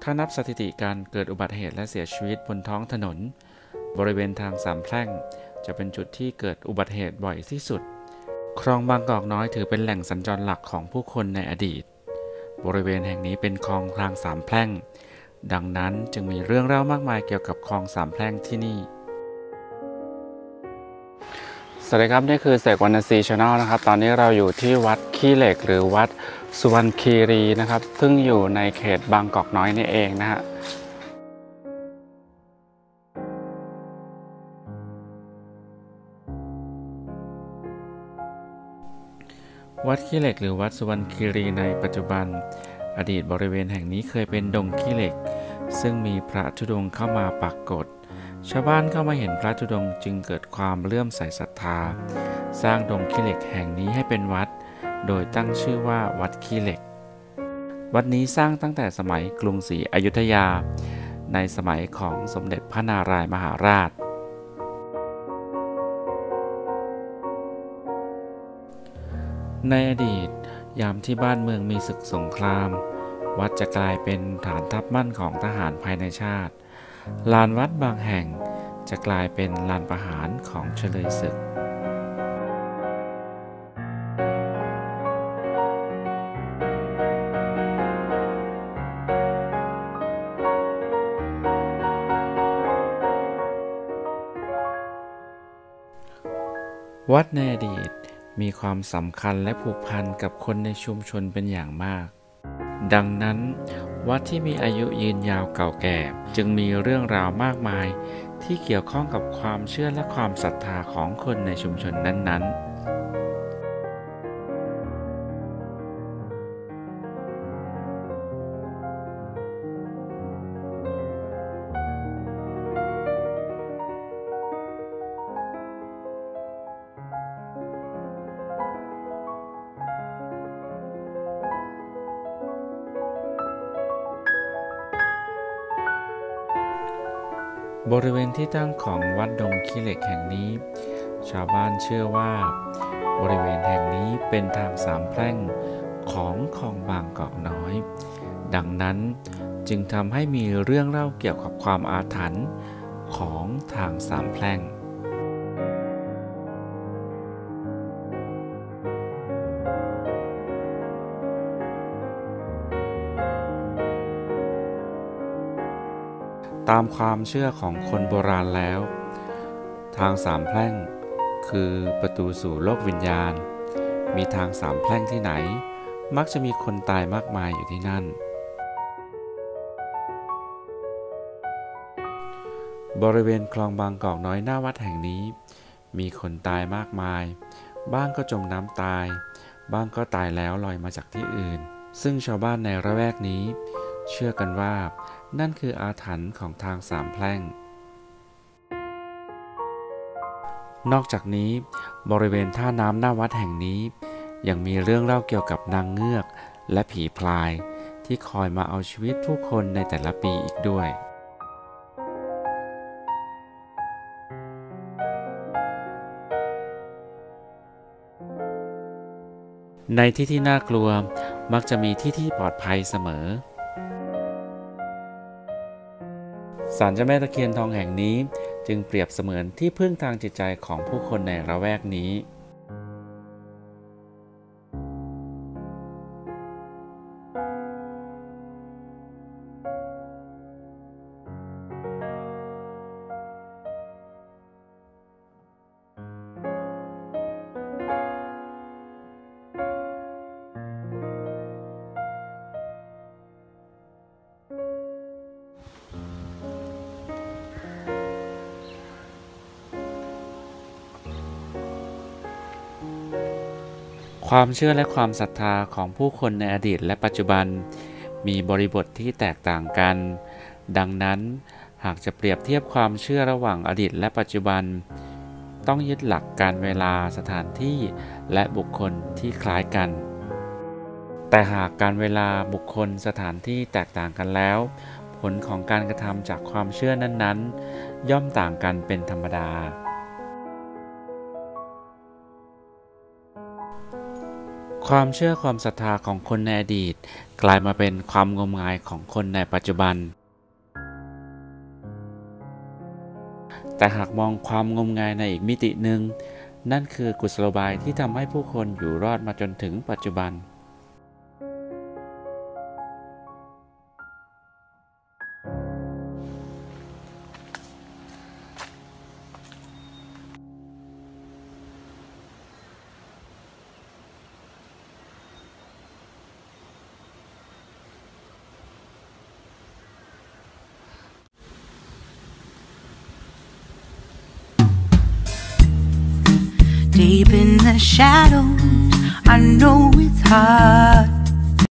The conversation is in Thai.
ถ้านับสถิติการเกิดอุบัติเหตุและเสียชีวิตบนท้องถนนบริเวณทางสามแพร่งจะเป็นจุดที่เกิดอุบัติเหตุบ่อยที่สุดคลองบางกอกน้อยถือเป็นแหล่งสัญจรหลักของผู้คนในอดีตบริเวณแห่งนี้เป็นคลองทางสามแพร่งดังนั้นจึงมีเรื่องเล่ามากมายเกี่ยวกับคลองสามแพร่งที่นี่สวัสดีครับนี่คือเสกวรรณศรี Channel นะครับตอนนี้เราอยู่ที่วัดขี้เหล็กหรือวัดสุวรรณคีรีนะครับซึ่งอยู่ในเขตบางกอกน้อยนี่เองนะฮะวัดขี้เหล็กหรือวัดสุวรรณคีรีในปัจจุบันอดีตบริเวณแห่งนี้เคยเป็นดงขี้เหล็กซึ่งมีพระธุดงค์เข้ามาปรากฏชาวบ้านเข้ามาเห็นพระธุดงค์จึงเกิดความเลื่อมใสศรัทธาสร้างดงขี้เหล็กแห่งนี้ให้เป็นวัดโดยตั้งชื่อว่าวัดขี้เหล็กวัดนี้สร้างตั้งแต่สมัยกรุงศรีอยุธยาในสมัยของสมเด็จพระนารายมหาราชในอดีตยามที่บ้านเมืองมีศึกสงครามวัดจะกลายเป็นฐานทัพมั่นของทหารภายในชาติลานวัดบางแห่งจะกลายเป็นลานประหารของเฉลยศึกวัดในอดีตมีความสำคัญและผูกพันกับคนในชุมชนเป็นอย่างมากดังนั้นวัดที่มีอายุยืนยาวเก่าแก่จึงมีเรื่องราวมากมายที่เกี่ยวข้องกับความเชื่อและความศรัทธาของคนในชุมชนนั้นๆบริเวณที่ตั้งของวัดดงขี้เหล็กแห่งนี้ชาวบ้านเชื่อว่าบริเวณแห่งนี้เป็นทางสามแพร่งของคลองบางกอกน้อยดังนั้นจึงทำให้มีเรื่องเล่าเกี่ยวกับความอาถรรพ์ของทางสามแพร่งตามความเชื่อของคนโบราณแล้วทางสามแพร่งคือประตูสู่โลกวิญญาณมีทางสามแพร่งที่ไหนมักจะมีคนตายมากมายอยู่ที่นั่นบริเวณคลองบางกอกน้อยหน้าวัดแห่งนี้มีคนตายมากมายบ้างก็จมน้ำตายบ้างก็ตายแล้วลอยมาจากที่อื่นซึ่งชาวบ้านในละแวกนี้เชื่อกันว่านั่นคืออาถรรพ์ของทางสามแพร่งนอกจากนี้บริเวณท่าน้ำหน้าวัดแห่งนี้ยังมีเรื่องเล่าเกี่ยวกับนางเงือกและผีพลายที่คอยมาเอาชีวิตผู้คนในแต่ละปีอีกด้วยในที่ที่น่ากลัวมักจะมีที่ปลอดภัยเสมอศาลเจ้าแม่ตะเคียนทองแห่งนี้จึงเปรียบเสมือนที่พึ่งทางจิตใจของผู้คนในละแวกนี้ความเชื่อและความศรัทธาของผู้คนในอดีตและปัจจุบันมีบริบทที่แตกต่างกันดังนั้นหากจะเปรียบเทียบความเชื่อระหว่างอดีตและปัจจุบันต้องยึดหลักการเวลาสถานที่และบุคคลที่คล้ายกันแต่หากการเวลาบุคคลสถานที่แตกต่างกันแล้วผลของการกระทำจากความเชื่อนั้นๆย่อมต่างกันเป็นธรรมดา คความเชื่อความศรัทธาของคนในอดีตกลายมาเป็นความงมงายของคนในปัจจุบันแต่หากมองความงมงายในอีกมิติหนึ่งนั่นคือกุศโลบายที่ทำให้ผู้คนอยู่รอดมาจนถึงปัจจุบัน Deep in the shadows, I know it's hard